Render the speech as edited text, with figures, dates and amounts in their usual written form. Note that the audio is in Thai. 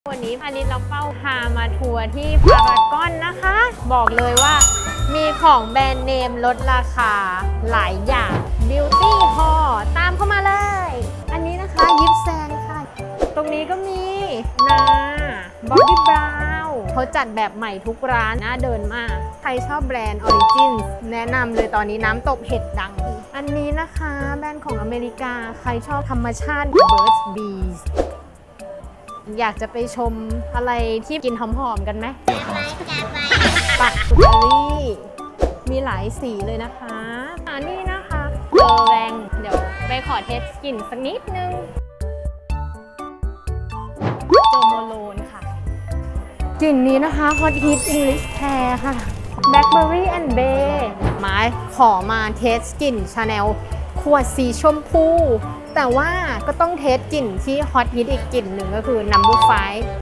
วันนี้พานิชเราเป้าพามาทัวร์ที่พารากอนนะคะ บอกเลยว่ามีของแบรนด์เนมลดราคาหลายอย่าง Beauty Hall ตามเข้ามาเลย อันนี้นะคะยิปแซงค่ะ ตรงนี้ก็มีนาบอดี้บราวน์เขาจัดแบบใหม่ทุกร้านน่าเดินมาก ใครชอบแบรนด์ Origin แนะนำเลยตอนนี้น้ำตกเห็ดดัง อันนี้นะคะแบรนด์ของอเมริกาใครชอบธรรมชาติ Burt's Bees อยากจะไปชมอะไรที่กินหอมๆกันไหมปักกุตรี่มีหลายสีเลยนะคะอันนี้นะคะเกอร์แรงเดี๋ยวไปขอเทสกลิ่นสักนิดนึงโจโมโลนค่ะกลิ่นนี้นะคะ Hot Heat English Pear ค่ะ Blackberry and Bay มาขอมาเทสกลิ่น Chanel ขวดสีชมพูแต่ว่าก็ต้องเทสกลิ่นที่ฮอตฮิตอีกกลิ่นหนึ่งก็คือ Number 5